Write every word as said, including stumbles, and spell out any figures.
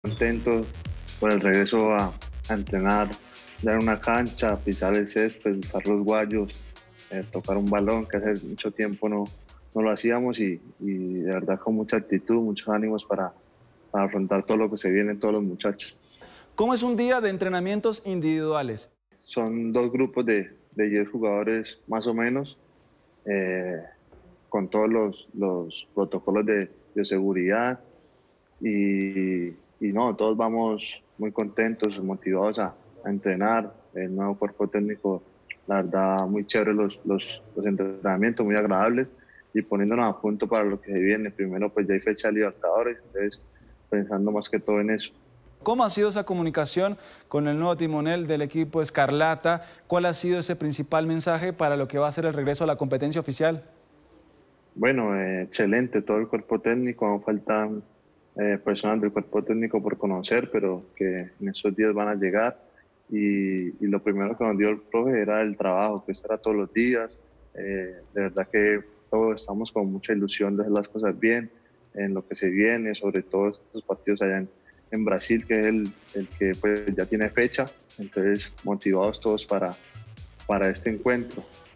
Contentos por el regreso a, a entrenar, dar una cancha, pisar el césped, usar los guayos, eh, tocar un balón, que hace mucho tiempo no, no lo hacíamos y, y de verdad con mucha actitud, muchos ánimos para, para afrontar todo lo que se viene todos los muchachos. ¿Cómo es un día de entrenamientos individuales? Son dos grupos de, de diez jugadores más o menos, eh, con todos los, los protocolos de, de seguridad y, y no, todos vamos muy contentos, motivados a, a entrenar. El nuevo cuerpo técnico, la verdad, muy chévere los, los, los entrenamientos, muy agradables y poniéndonos a punto para lo que se viene. Primero, pues ya hay fecha de Libertadores, entonces pensando más que todo en eso. ¿Cómo ha sido esa comunicación con el nuevo timonel del equipo Escarlata? ¿Cuál ha sido ese principal mensaje para lo que va a ser el regreso a la competencia oficial? Bueno, eh, excelente todo el cuerpo técnico, aún faltan eh, personas del cuerpo técnico por conocer, pero que en esos días van a llegar. Y, y lo primero que nos dio el profe era el trabajo, que eso era todos los días. Eh, de verdad que todos estamos con mucha ilusión de hacer las cosas bien, en lo que se viene, sobre todo estos partidos allá en, en Brasil, que es el, el que pues, ya tiene fecha. Entonces, motivados todos para, para este encuentro.